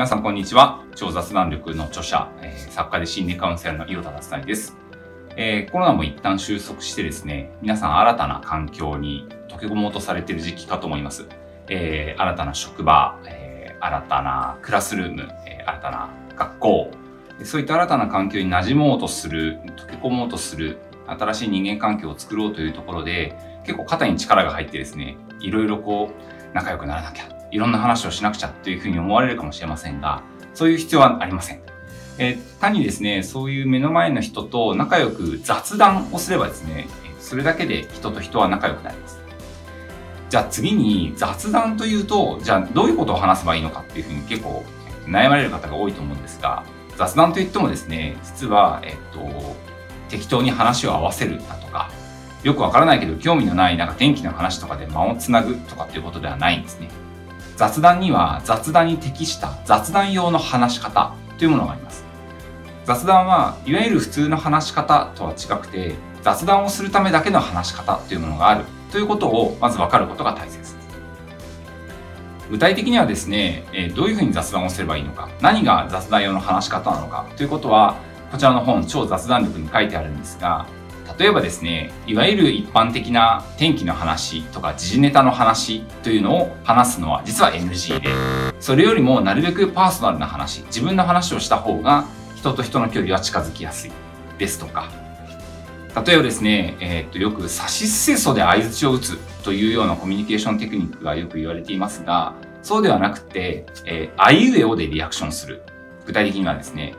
皆さん、こんにちは。超雑談力の著者、作家で心理カウンセラーの伊予田達成です。コロナも一旦収束してですね、皆さん新たな環境に溶け込もうとされている時期かと思います。新たな職場、新たなクラスルーム、新たな学校、そういった新たな環境に馴染もうとする、溶け込もうとする、新しい人間関係を作ろうというところで、結構肩に力が入ってですね、いろいろ仲良くならなきゃ、いろんな話をしなくちゃというふうに思われるかもしれませんが、そういう必要はありません。単にですね、そういう目の前の人と仲良く雑談をすればですね、それだけで人と人は仲良くなります。じゃあ次に雑談というと、じゃあどういうことを話せばいいのかっていうふうに結構悩まれる方が多いと思うんですが、雑談といってもですね、実は、適当に話を合わせるだとか、よくわからないけど興味のない天気の話とかで間をつなぐとかっていうことではないんですね。雑談には雑談に適した雑談用の話し方というものがあります。雑談はいわゆる普通の話し方とは違くて、雑談をするためだけの話し方というものがあるということをまず分かることが大切です。具体的にはですね、どういうふうに雑談をすればいいのか、何が雑談用の話し方なのかということは、こちらの本超雑談力に書いてあるんですが、例えばですね、いわゆる一般的な天気の話とか時事ネタの話というのを話すのは実は NG で、それよりもなるべくパーソナルな話、自分の話をした方が人と人の距離は近づきやすいですとか、例えばですね、よくさしすせそで相槌を打つというようなコミュニケーションテクニックがよく言われていますが、そうではなくて、あいうえおでリアクションする。具体的にはですね、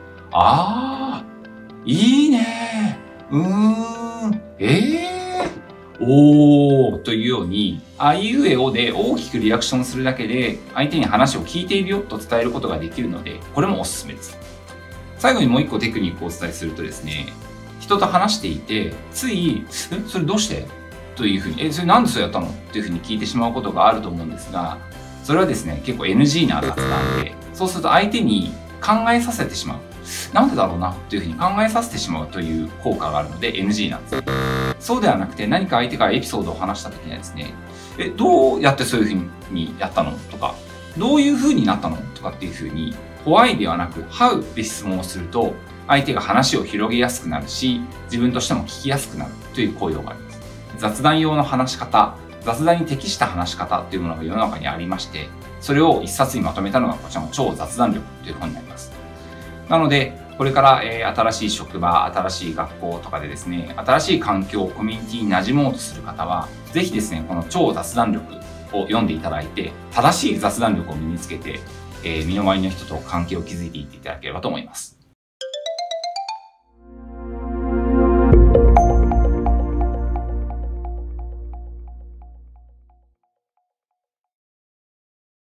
いいねおーというように、あいうえおで大きくリアクションするだけで、相手に話を聞いているよと伝えることができるので、これもおすすめです。最後にもう一個テクニックをお伝えするとですね、人と話していて、つい、それどうしてというふうに、それなんでそうやったのというふうに聞いてしまうことがあると思うんですが、それはですね、結構 NG な雑談で、そうすると相手に考えさせてしまう。なんでだろうなというふうに考えさせてしまうという効果があるので NG なんです。そうではなくて、何か相手がエピソードを話した時にはですね、どうやってそういうふうにやったのとか、どういうふうになったのとかっていうふうに、why ではなく how で質問をすると、相手が話を広げやすくなるし、自分としても聞きやすくなるという効用があります。雑談用の話し方、雑談に適した話し方というものが世の中にありまして、それを一冊にまとめたのがこちらの超雑談力という本になります。なので、これから、新しい職場、新しい学校とかでですね、新しい環境、コミュニティに馴染もうとする方は、ぜひですね、この超雑談力を読んでいただいて、正しい雑談力を身につけて、身の回りの人と関係を築いていっていただければと思います。